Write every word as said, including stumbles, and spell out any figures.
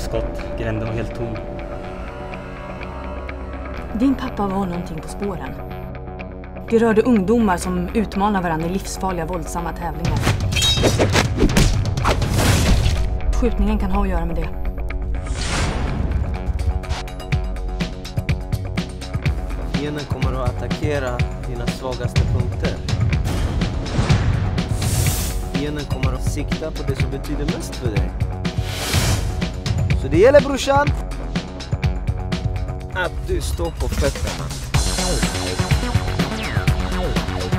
skott. Gränden var helt tom. Din pappa var någonting på spåren. Det rörde ungdomar som utmanar varandra i livsfarliga, våldsamma tävlingar. Skjutningen kan ha att göra med det. Fienden kommer att attackera dina svagaste punkter. Fienden kommer att sikta på det som betyder mest för dig. Så det gäller, brorsan, att du står på fötterna.